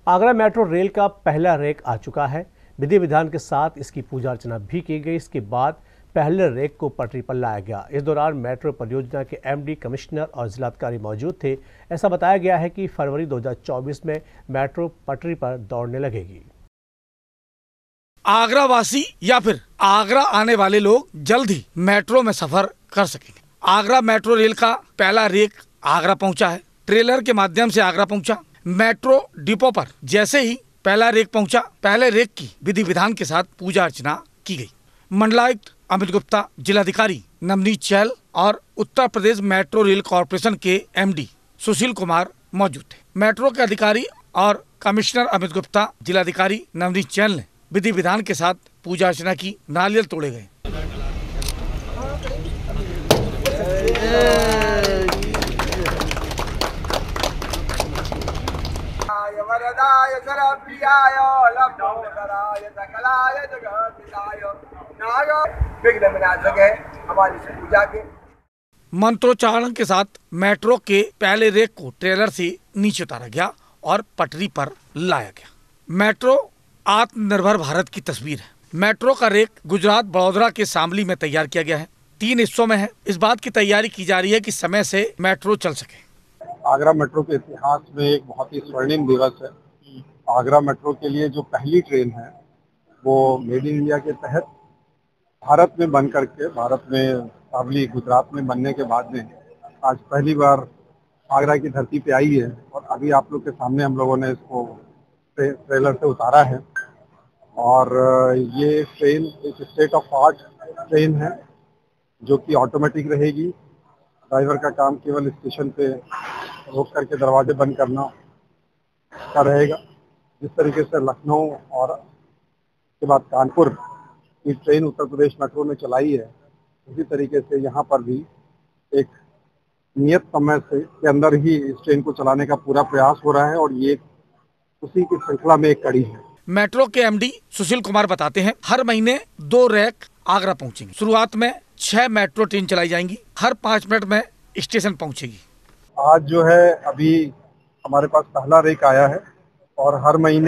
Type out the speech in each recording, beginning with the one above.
Agra metro rail का पहला rack आ चुका है। विधि विधान के साथ इसकी पूजा अर्चना भी की गई। इसके बाद पहले रैक को पटरी पर लाया गया। इस दौरान मेट्रो परियोजना के एमडी, कमिश्नर और जिलाधिकारी मौजूद थे। ऐसा बताया गया है कि फरवरी 2024 में मेट्रो पटरी पर दौड़ने लगेगी। आगरा वासी या फिर आगरा आने वाले लोग जल्द ही मेट्रो में सफर कर सकेंगे। आगरा मेट्रो रेल का पहला रैक आगरा पहुंचा है। ट्रेलर के माध्यम से आगरा पहुंचा। मेट्रो डिपो पर जैसे ही पहला रैक पहुंचा, पहले रैक की विधि विधान के साथ पूजा अर्चना की गई। मंडलायुक्त अमित गुप्ता, जिलाधिकारी नवनीत चहल और Uttar Pradesh metro rail corporation के एमडी सुशील कुमार मौजूद थे। मेट्रो के अधिकारी और कमिश्नर अमित गुप्ता, जिलाधिकारी नवनीत चहल ने विधि विधान के साथ पूजा अर्चना की। नारियल तोड़े गए। मंत्रोच्चारण के साथ मेट्रो के पहले रैक को ट्रेलर से नीचे उतारा गया और पटरी पर लाया गया। मेट्रो आत्मनिर्भर भारत की तस्वीर है। मेट्रो का रैक गुजरात बड़ौदा के शामली में तैयार किया गया है। 3 हिस्सों में है। इस बात की तैयारी की जा रही है कि समय से मेट्रो चल सके। आगरा मेट्रो के इतिहास में एक बहुत ही स्वर्णिम दिवस है। आगरा मेट्रो के लिए जो पहली ट्रेन है वो मेड इन इंडिया के तहत भारत में बन करके, भारत में शामली गुजरात में बनने के बाद में आज पहली बार आगरा की धरती पे आई है। और अभी आप लोग के सामने हम लोगों ने इसको ट्रेलर से उतारा है। और ये ट्रेन एक स्टेट ऑफ आर्ट ट्रेन है जो कि ऑटोमेटिक रहेगी। ड्राइवर का काम केवल स्टेशन पे रोक करके दरवाजे बंद करना का रहेगा। जिस तरीके से लखनऊ और उसके बाद कानपुर की ट्रेन उत्तर प्रदेश मेट्रो में चलाई है, उसी तरीके से यहाँ पर भी एक नियत समय से के अंदर ही इस ट्रेन को चलाने का पूरा प्रयास हो रहा है और ये उसी की श्रृंखला में एक कड़ी है। मेट्रो के एमडी सुशील कुमार बताते हैं, हर महीने 2 रैक आगरा पहुंचेंगे। शुरुआत में 6 मेट्रो ट्रेन चलाई जाएंगी। हर 5 मिनट में स्टेशन पहुंचेगी। आज जो है अभी हमारे पास पहला रैक आया है और हर महीने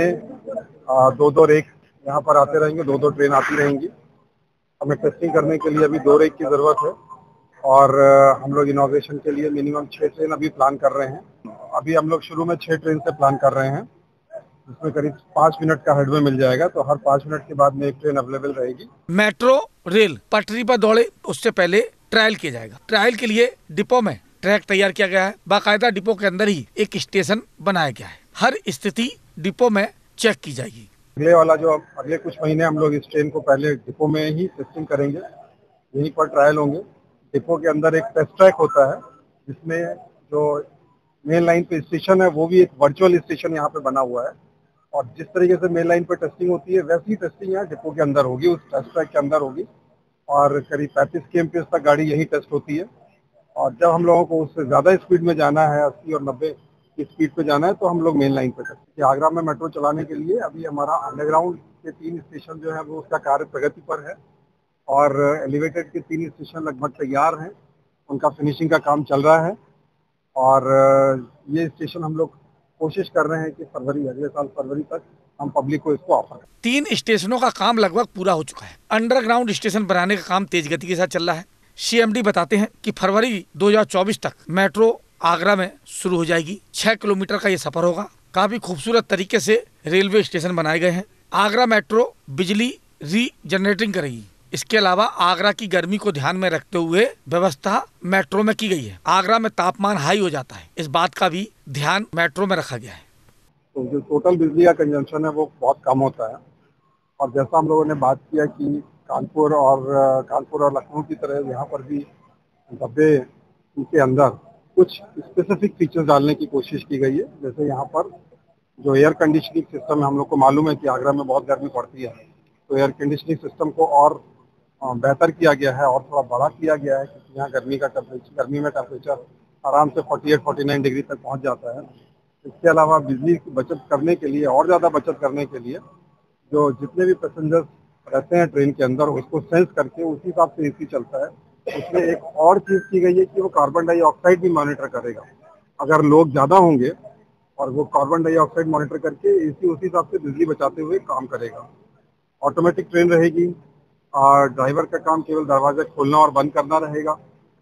2-2 रैक यहाँ पर आते रहेंगे। 2-2 ट्रेन आती रहेंगी। हमें टेस्टिंग करने के लिए अभी 2 रैक की जरूरत है और हम लोग इनॉग्रेशन के लिए मिनिमम 6 ट्रेन अभी प्लान कर रहे हैं। अभी हम लोग शुरू में 6 ट्रेन से प्लान कर रहे हैं, जिसमें करीब 5 मिनट का हेडवे मिल जाएगा। तो हर 5 मिनट के बाद में एक ट्रेन अवेलेबल रहेगी। मेट्रो रेल पटरी पर दौड़े उससे पहले ट्रायल किया जाएगा। ट्रायल के लिए डिपो में ट्रैक तैयार किया गया है। बाकायदा डिपो के अंदर ही एक स्टेशन बनाया गया है। हर स्थिति डिपो में चेक की जाएगी। अगले कुछ महीने हम लोग इस ट्रेन को पहले डिपो में ही टेस्टिंग करेंगे। यहीं पर ट्रायल होंगे। डिपो के अंदर एक टेस्ट ट्रैक होता है जिसमें जो मेन लाइन पे स्टेशन है वो भी एक वर्चुअल स्टेशन यहाँ पे बना हुआ है। और जिस तरीके से मेन लाइन पे टेस्टिंग होती है वैसी टेस्टिंग यहाँ डिपो के अंदर होगी, उस टेस्ट ट्रैक के अंदर होगी। और करीब 35 kmph तक गाड़ी यही टेस्ट होती है। और जब हम लोगों को उससे ज़्यादा स्पीड में जाना है, 80 और 90 की स्पीड पे जाना है, तो हम लोग मेन लाइन पे टेस्ट। आगरा में मेट्रो चलाने के लिए अभी हमारा अंडरग्राउंड के 3 स्टेशन जो है वो उसका कार्य प्रगति पर है और एलिवेटेड के 3 स्टेशन लगभग तैयार हैं। उनका फिनिशिंग का काम चल रहा है और ये स्टेशन हम लोग कोशिश कर रहे हैं कि अगले साल फरवरी तक हम पब्लिक को इसको ऑफर करें। 3 स्टेशनों का काम लगभग पूरा हो चुका है। अंडरग्राउंड स्टेशन बनाने का काम तेज गति के साथ चल रहा है। सीएमडी बताते हैं कि फरवरी 2024 तक मेट्रो आगरा में शुरू हो जाएगी। 6 किलोमीटर का ये सफर होगा। काफी खूबसूरत तरीके से रेलवे स्टेशन बनाए गए हैं। आगरा मेट्रो बिजली रीजनरेटिंग करेगी। इसके अलावा आगरा की गर्मी को ध्यान में रखते हुए व्यवस्था मेट्रो में की गई है। आगरा में तापमान हाई हो जाता है, इस बात का भी ध्यान मेट्रो में रखा गया है। तो जो टोटल बिजली का कंजम्पशन है वो बहुत कम होता है। और जैसा हम लोगों ने बात किया कि कानपुर और लखनऊ की तरह यहाँ पर भी डब्बे के अंदर कुछ स्पेसिफिक फीचर्स डालने की कोशिश की गई है। जैसे यहाँ पर जो एयर कंडीशनिंग सिस्टम है, हम लोग को मालूम है कि आगरा में बहुत गर्मी पड़ती है, तो एयर कंडीशनिंग सिस्टम को और बेहतर किया गया है और थोड़ा बड़ा किया गया है क्योंकि यहाँ गर्मी में टेम्परेचर आराम से 48-49 डिग्री तक पहुँच जाता है। इसके अलावा बिजली की बचत करने के लिए, और ज़्यादा बचत करने के लिए, जो जितने भी पैसेंजर्स रहते हैं ट्रेन के अंदर उसको सेंस करके उसी हिसाब से एसी चलता है। उसमें एक और चीज़ की गई है कि वो कार्बन डाइऑक्साइड भी मॉनिटर करेगा। अगर लोग ज़्यादा होंगे और वो कार्बन डाइऑक्साइड मॉनिटर करके इसी उसी हिसाब से बिजली बचाते हुए काम करेगा। ऑटोमेटिक ट्रेन रहेगी और ड्राइवर का काम केवल दरवाजा खोलना और बंद करना रहेगा।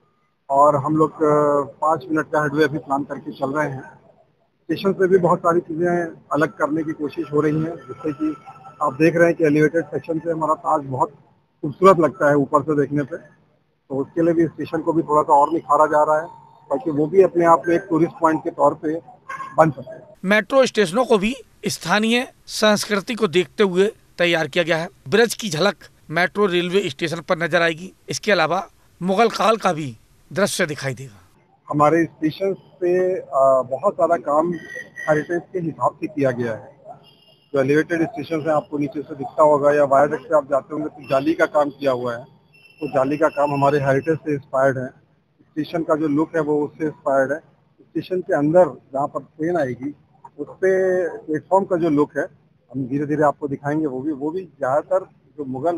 और हम लोग 5 मिनट का हेडवे अभी प्लान करके चल रहे हैं। स्टेशन पे भी बहुत सारी चीज़ें अलग करने की कोशिश हो रही हैं, जिससे कि आप देख रहे हैं कि एलिवेटेड सेक्शन से हमारा ताज बहुत खूबसूरत लगता है ऊपर से देखने पे। तो उसके लिए भी स्टेशन को भी थोड़ा सा और निखारा जा रहा है, ताकि वो भी अपने आप में एक टूरिस्ट पॉइंट के तौर पे बन सके। मेट्रो स्टेशनों को भी स्थानीय संस्कृति को देखते हुए तैयार किया गया है। ब्रज की झलक मेट्रो रेलवे स्टेशन पर नजर आएगी। इसके अलावा मुगल काल का भी दृश्य दिखाई देगा। हमारे स्टेशन पे बहुत सारा काम हेरिटेज के हिसाब से किया गया है। जो एलिवेटेड स्टेशन है आपको नीचे से दिखता होगा, या वायरडक्ट से आप जाते होंगे तो जाली का काम किया हुआ है। तो जाली का काम हमारे हेरिटेज से इंस्पायर्ड है। स्टेशन का जो लुक है वो उससे इंस्पायर्ड है। स्टेशन के अंदर जहाँ पर ट्रेन आएगी उस पर प्लेटफॉर्म का जो लुक है हम धीरे धीरे आपको दिखाएंगे। वो भी ज़्यादातर जो मुगल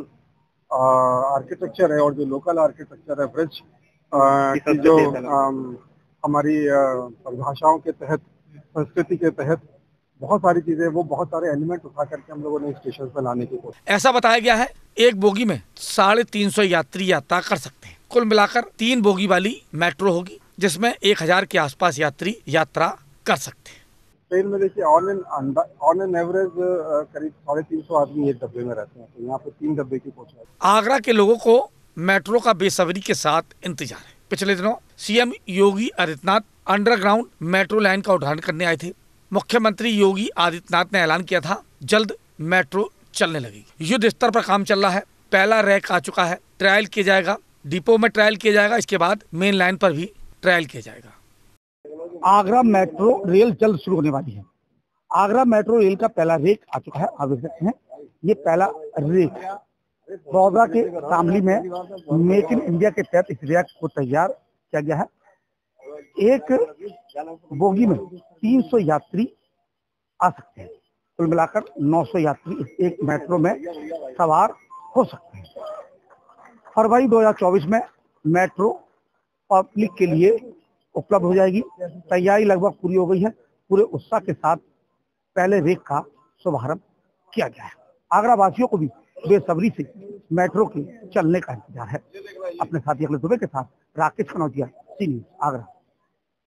आर्किटेक्चर है और जो लोकल आर्किटेक्चर है ब्रिज की जो हमारी परिभाषाओं के तहत, संस्कृति के तहत बहुत सारी चीजें, वो बहुत सारे एलिमेंट उठा करके हम लोगों ने स्टेशन पर लाने की कोशिश। ऐसा बताया गया है एक बोगी में 350 यात्री यात्रा कर सकते हैं। कुल मिलाकर 3 बोगी वाली मेट्रो होगी, जिसमें 1000 के आसपास यात्री यात्रा कर सकते हैं। ट्रेन में देखिए ऑन एन एवरेज करीब 350 आदमी एक डब्बे में रहते हैं। तो यहाँ पे 3 डब्बे की कोच है। आगरा के लोगों को मेट्रो का बेसब्री के साथ इंतजार है। पिछले दिनों CM Yogi Adityanath underground metro line का उद्घाटन करने आए थे। मुख्यमंत्री योगी आदित्यनाथ ने ऐलान किया था जल्द मेट्रो चलने लगेगी। युद्ध स्तर पर काम चल रहा है। पहला रैक आ चुका है, ट्रायल किया जाएगा, डिपो में ट्रायल किया जाएगा, इसके बाद मेन लाइन पर भी ट्रायल किया जाएगा। आगरा मेट्रो रेल जल्द शुरू होने वाली है। आगरा मेट्रो रेल का पहला रेक आ चुका है, आप देख सकते हैं। ये पहला रेक बड़ौदा के शामली में मेक इन इंडिया के तहत इस रेक को तैयार किया गया है। एक बोगी में 300 यात्री आ सकते हैं। कुल मिलाकर 900 यात्री इस एक मेट्रो में सवार हो सकते हैं। फरवरी 2024 में मेट्रो पब्लिक के लिए उपलब्ध हो जाएगी। तैयारी लगभग पूरी हो गई है। पूरे उत्साह के साथ पहले रेक का शुभारंभ किया गया है। आगरा वासियों को भी बेसब्री से मेट्रो के चलने का इंतजार है। अपने साथी अखिलेश दुबे के साथ राकेश कनौजिया, सी न्यूज़, आगरा।